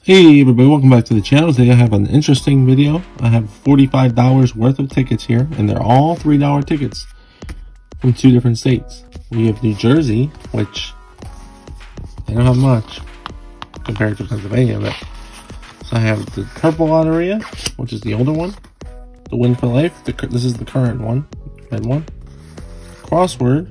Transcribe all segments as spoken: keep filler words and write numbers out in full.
Hey everybody, welcome back to the channel. Today I have an interesting video. I have forty-five dollars worth of tickets here, and they're all three dollar tickets from two different states. We have New Jersey, which they don't have much compared to Pennsylvania, but so I have the Purple Lotteria, which is the older one, the Win for Life, the, this is the current one, red one, Crossword,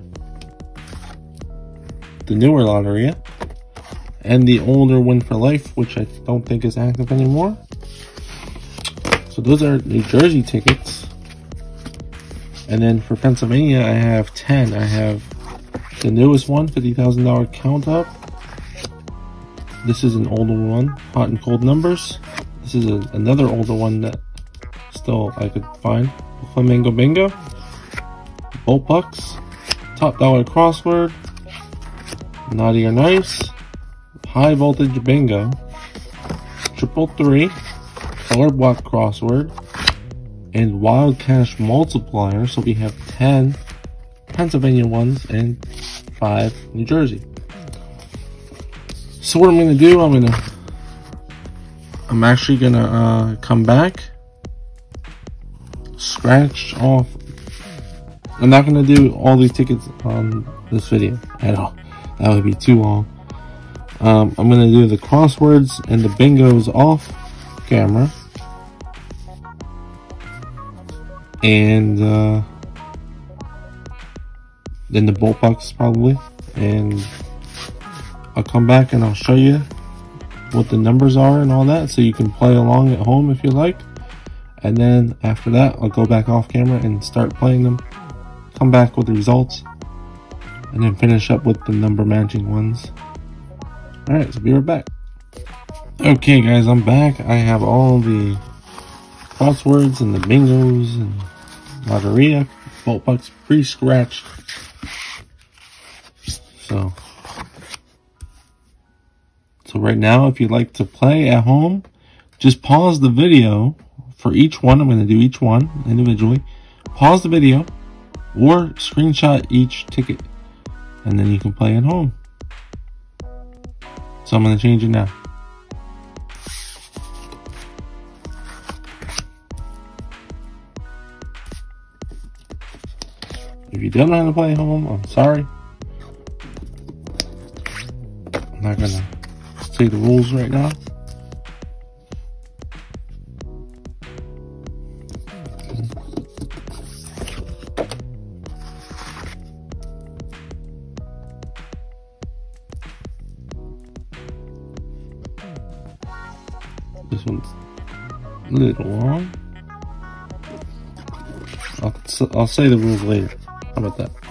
the newer Lotteria, and the older Win for Life, which I don't think is active anymore. So those are New Jersey tickets. And then for Pennsylvania, I have ten. I have the newest one, fifty thousand dollar count up. This is an older one, Hot and Cold Numbers. This is a, another older one that still I could find. Flamingo Bingo, Bullpucks, Top Dollar Crossword, Naughty or Nice, High Voltage Bingo, Triple Three, Color Block Crossword, and Wild Cash Multiplier. So we have ten Pennsylvania ones and five New Jersey. So what I'm gonna do, I'm gonna, I'm actually gonna uh, come back, scratch off. I'm not gonna do all these tickets on this video at all. That would be too long. Um, I'm going to do the crosswords and the bingos off camera. And uh, then the bullpucks probably. And I'll come back and I'll show you what the numbers are and all that, so you can play along at home if you like. And then after that, I'll go back off camera and start playing them. Come back with the results. And then finish up with the number matching ones. Alright, so be right back. Okay guys, I'm back. I have all the crosswords and the bingos and Lotteria, Bullpucks pre-scratched. So, so right now, if you'd like to play at home, just pause the video for each one. I'm going to do each one individually. Pause the video or screenshot each ticket, and then you can play at home. So I'm going to change it now. If you don't know how to play at home, I'm sorry. I'm not going to say the rules right now. This one's a little long. I'll, I'll say the rules later. How about that?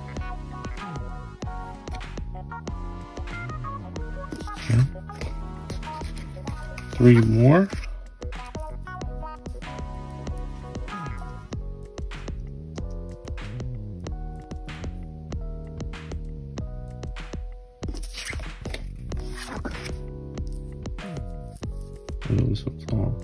Okay. Three more. I know this one's long.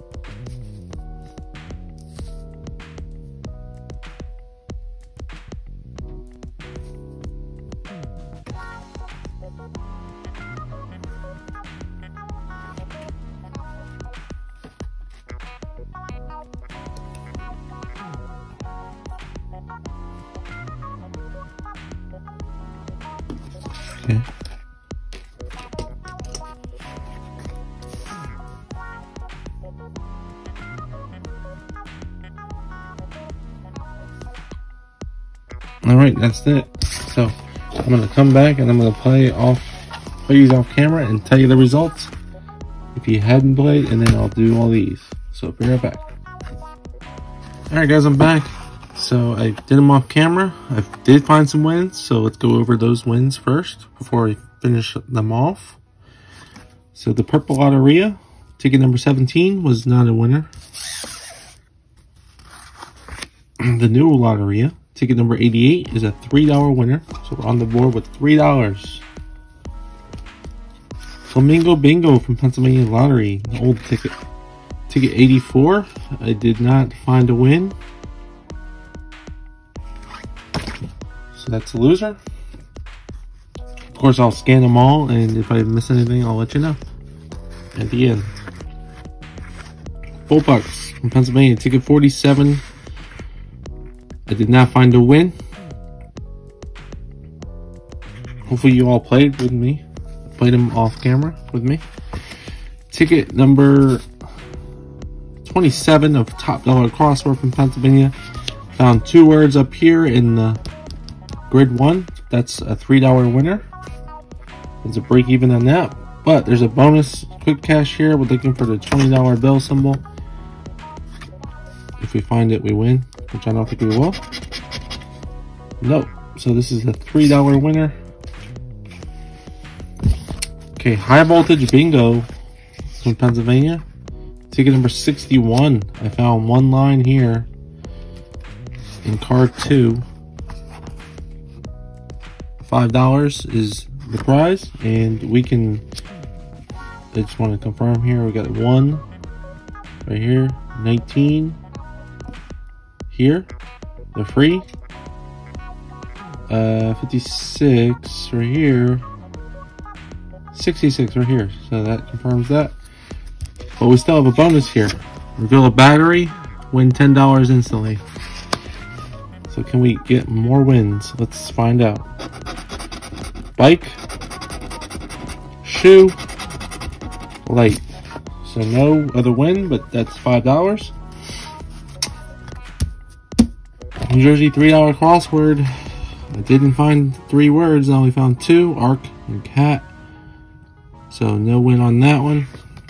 Okay. Alright, that's it. So I'm gonna come back and I'm gonna play off play these off camera and tell you the results if you hadn't played, and then I'll do all these. So be right back. Alright guys, I'm back. So I did them off camera. I did find some wins, so let's go over those wins first before I finish them off. So the Purple Lotteria, ticket number seventeen, was not a winner. The new Lotteria, ticket number eighty-eight, is a three dollar winner. So we're on the board with three dollars. Flamingo Bingo from Pennsylvania Lottery, the old ticket. Ticket eighty-four, I did not find a win. So that's a loser. Of course, I'll scan them all, and if I miss anything, I'll let you know. at the end. Full bucks from Pennsylvania, ticket forty-seven. I did not find a win. Hopefully you all played with me. Played them off camera with me. Ticket number twenty-seven of Top Dollar Crossword from Pennsylvania. Found two words up here in the grid one. That's a three dollar winner. There's a break even on that. But there's a bonus quick cash here. We're looking for the twenty dollar bill symbol. If we find it, we win, which I don't think we will. Nope. So this is a three dollar winner. Okay, high voltage bingo from Pennsylvania. Ticket number sixty-one. I found one line here in card two. Five dollars is the prize, and we can. I just want to confirm here. We got one right here, nineteen here. They're free. Uh, fifty-six right here. sixty-six right here, so that confirms that. But we still have a bonus here. Reveal a battery, win ten dollars instantly. So can we get more wins? Let's find out. Bike, shoe, light. So no other win, but that's five dollars. New Jersey three dollar crossword. I didn't find three words, I only found two, arc and cat. So no win on that one.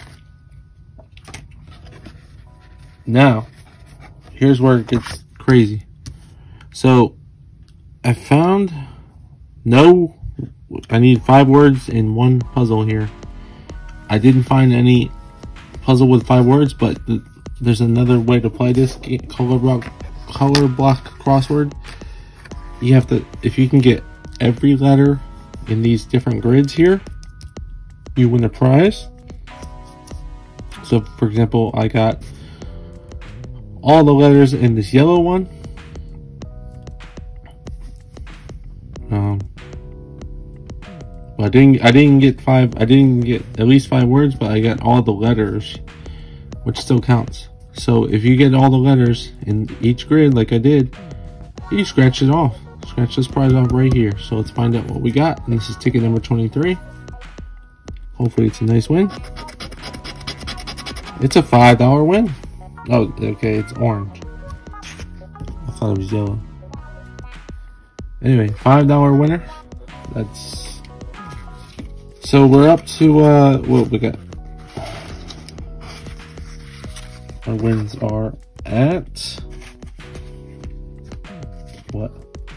Now, here's where it gets crazy. So I found no, I need five words in one puzzle here. I didn't find any puzzle with five words, but th there's another way to play this color block, color block crossword. You have to, if you can get every letter in these different grids here, you win a prize. So for example, I got all the letters in this yellow one. Um, I didn't. I didn't get five. I didn't get at least five words, but I got all the letters, which still counts. So if you get all the letters in each grid, like I did, you scratch it off. Scratch this prize off right here. So let's find out what we got. And this is ticket number twenty-three. Hopefully it's a nice win. It's a five dollar win. Oh, okay, it's orange. I thought it was yellow. Anyway, five dollar winner. That's... So we're up to, uh, what we got? Our wins are at... What?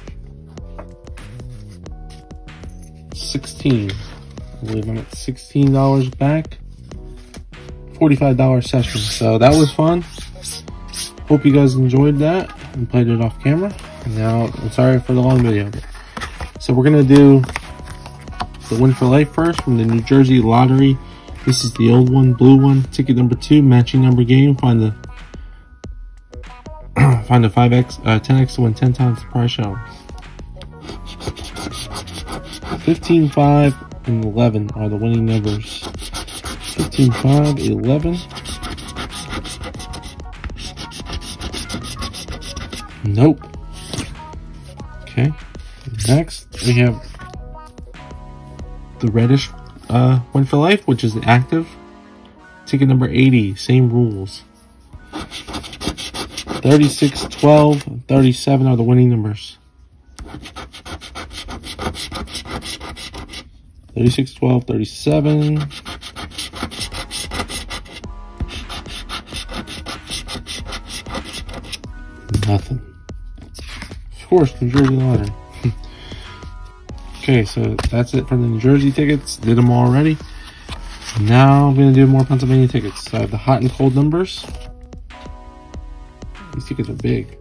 sixteen. I believe I'm at sixteen dollars back. forty-five dollar session. So that was fun. Hope you guys enjoyed that and played it off camera. And now, I'm sorry for the long video. So we're going to do the Win for Life first from the New Jersey Lottery. This is the old one, blue one. Ticket number two, matching number game. Find the find the five X, uh, ten X to win ten times the prize show. fifteen, five, and eleven are the winning numbers. fifteen, five, eleven. Nope. Okay. Next, we have the reddish uh, Win for Life, which is the active. Ticket number eighty, same rules. thirty-six, twelve, and thirty-seven are the winning numbers. thirty-six, twelve, thirty-seven. Nothing. Of course, New Jersey Lottery. Okay, so that's it for the New Jersey tickets. Did them all already. Now I'm going to do more Pennsylvania tickets. I have the hot and cold numbers. These tickets are big.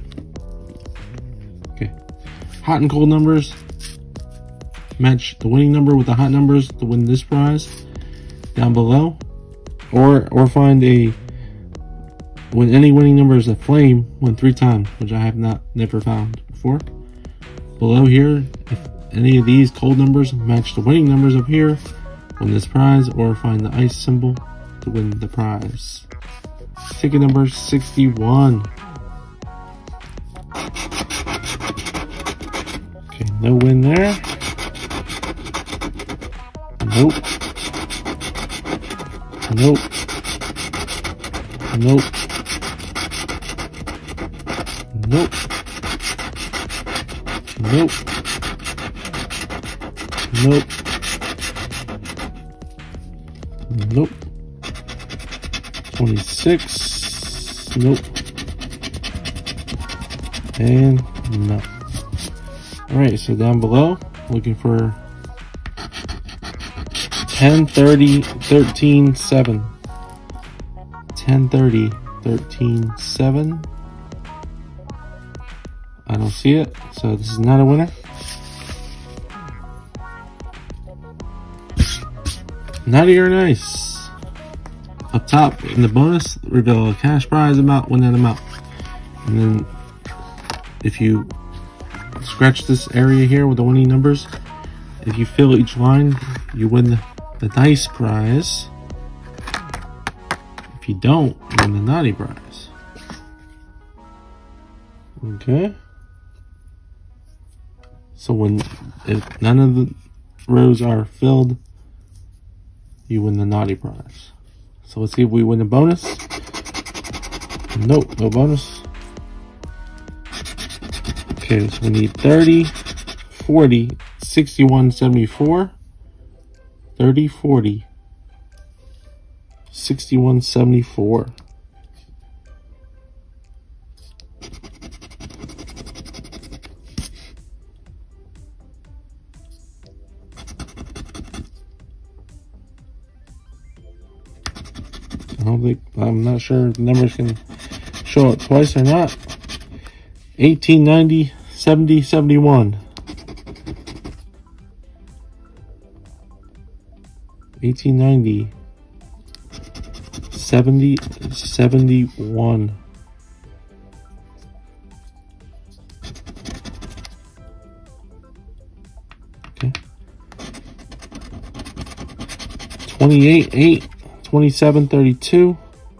Okay. Hot and cold numbers. Match the winning number with the hot numbers to win this prize down below. Or or find a, when any winning number is a flame, win three times, which I have not never found before. Below here, if any of these cold numbers match the winning numbers up here, win this prize, or find the ice symbol to win the prize. Ticket number sixty-one. Okay, no win there. Nope. Nope. Nope. Nope. Nope. Nope. Nope. twenty-six. Nope. And no. Alright, so down below, looking for ten thirty, thirteen, seven. ten thirty, thirteen, seven. I don't see it, so this is not a winner. Naughty or nice. Up top in the bonus, reveal a cash prize amount, win that amount. And then if you scratch this area here with the winning numbers, if you fill each line, you win the, the nice prize. If you don't, you win the naughty prize. Okay. So when if none of the rows are filled, you win the naughty prize. So let's see if we win a bonus. Nope, no bonus. Okay, so we need thirty, forty, sixty-one, seventy-four. thirty, forty, sixty-one, seventy-four. I don't think, I'm not sure if the numbers can show it twice or not. eighteen, ninety, seventy, seventy-one. eighteen, ninety, seventy, seventy-one. Okay. twenty-eight, eight. twenty-seven, thirty-two.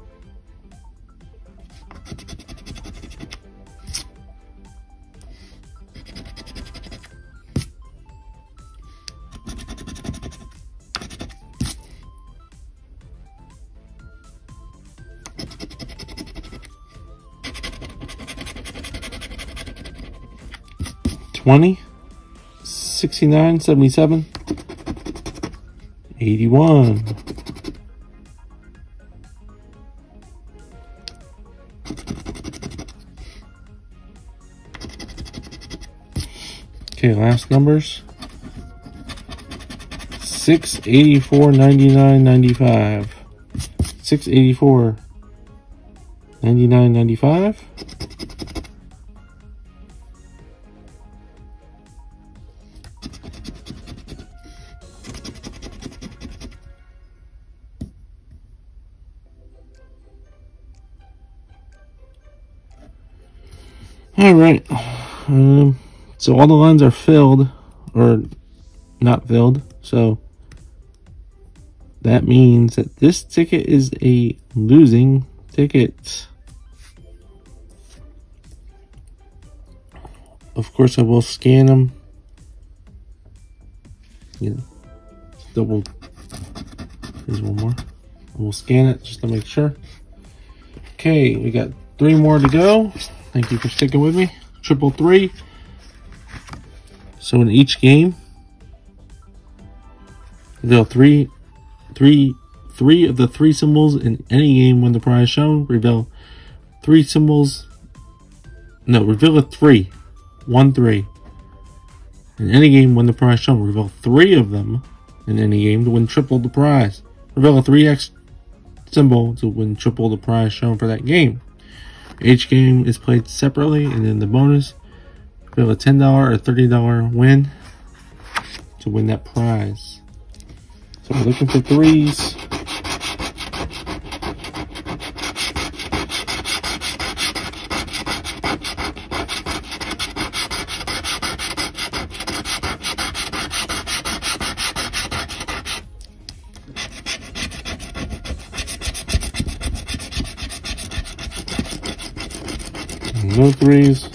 twenty, sixty-nine, seventy-seven, eighty-one. Okay, last numbers. six, eighty-four, ninety-nine, ninety-five. six, eighty-four, ninety-nine, ninety-five. All right. Um, so all the lines are filled, or not filled. So that means that this ticket is a losing ticket. Of course, I will scan them. You know, double. Here's one more. We'll scan it just to make sure. Okay, we got three more to go. Thank you for sticking with me. Triple three. So in each game, reveal three, three, three of the three symbols in any game when the prize shown. Reveal three symbols. No, reveal a three. One three. In any game when the prize shown. Reveal three of them in any game to win triple the prize. Reveal a three X symbol to win triple the prize shown for that game. Each game is played separately, and then the bonus, reveal a ten dollar or thirty dollar win to win that prize. So we're looking for threes. No threes.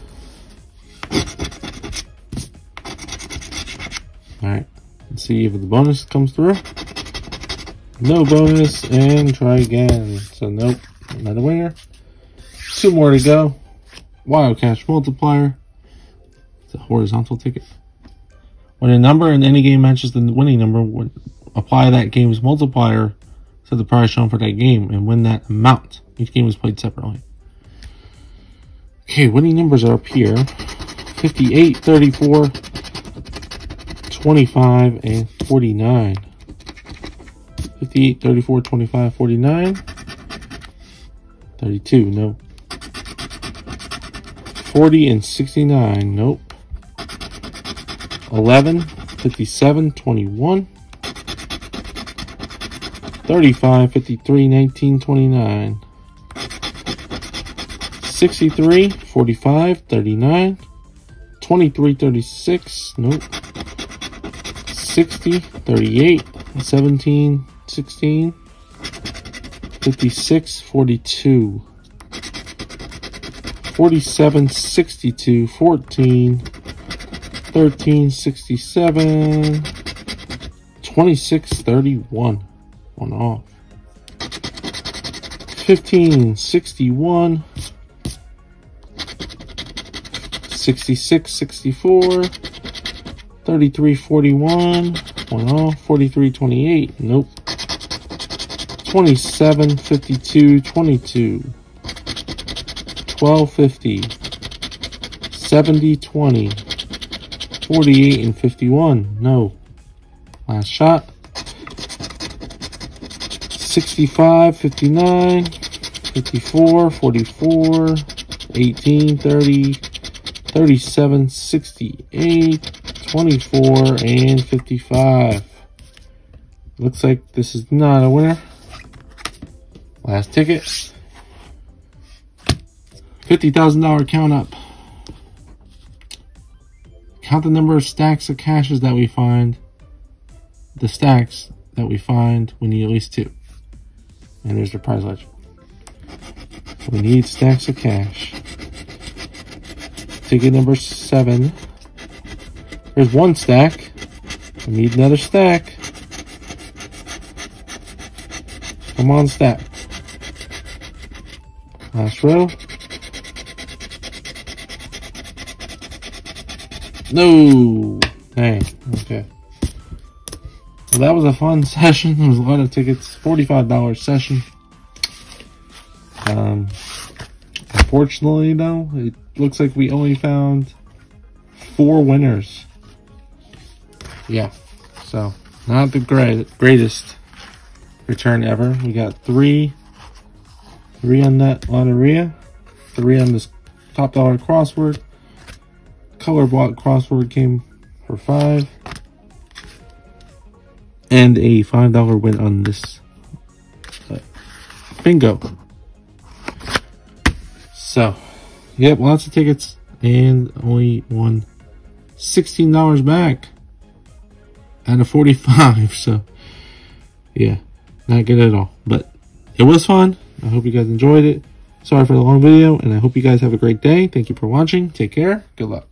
Alright, let's see if the bonus comes through. No bonus, and try again. So nope, not a winner. Two more to go. Wild Cash Multiplier. It's a horizontal ticket. When a number in any game matches the winning number, would apply that game's multiplier to the prize shown for that game and win that amount. Each game is played separately. Okay, winning numbers are up here. fifty-eight, thirty-four, twenty-five, and forty-nine. fifty-eight, thirty-four, twenty-five, forty-nine. thirty-two, no. forty and sixty-nine, nope. eleven, fifty-seven, twenty-one. thirty-five, fifty-three, nineteen, twenty-nine. sixty-three, forty-five, thirty-nine. twenty-three, thirty-six, nope. sixty, thirty-eight, seventeen, sixteen. fifty-six, forty-two. forty-seven, sixty-two, fourteen. thirteen, sixty-seven. twenty-six, thirty-one. One off. fifteen, sixty-one. sixty-six, sixty-four. thirty-three, forty-one. One off. forty-three, twenty-eight. Nope. twenty-seven, fifty-two, twenty-two. twelve, fifty. seventy, twenty. forty-eight and fifty-one. No. Last shot. sixty-five, fifty-nine. fifty-four, forty-four. eighteen, thirty. thirty-seven, sixty-eight. twenty-four, and fifty-five. Looks like this is not a winner. Last ticket. fifty thousand dollar count up. Count the number of stacks of caches that we find. The stacks that we find, we need at least two. And there's the prize legend. We need stacks of cash. Ticket number seven. There's one stack. We need another stack. Come on, stack. Last row. No. Dang. Okay. Well, that was a fun session. There was a lot of tickets. forty-five dollar session. Um, unfortunately, though, it looks like we only found four winners. Yeah. So, not the great, greatest return ever. We got three. Three on that Lotteria. Three on this top dollar crossword. Color block crossword came for five. And a five dollar win on this uh, bingo. So, yep, lots of tickets. And only won sixteen dollars back. Out of forty-five. So, yeah, not good at all. But it was fun. I hope you guys enjoyed it. Sorry for the long video. And I hope you guys have a great day. Thank you for watching. Take care. Good luck.